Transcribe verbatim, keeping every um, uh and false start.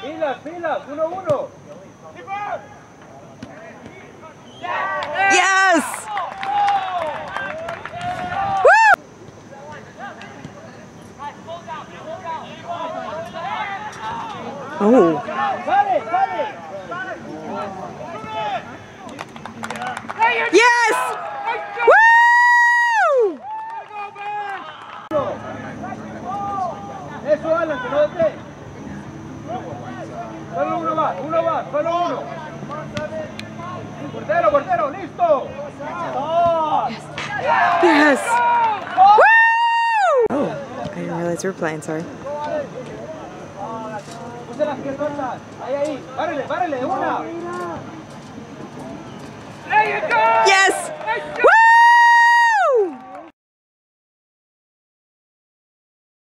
Pilas, pilas, uno, uno. Yes! Woo! Oh. Sale, sale. Yes! Woo! Eso, Alan, que no esté. Solo uno más, uno más, solo uno. Portero, portero, listo. Yes! Woo! Oh, I didn't realize we were playing, sorry. Puse las piernas. Ahí, ahí. Párele, párele, una. Yes! Woo!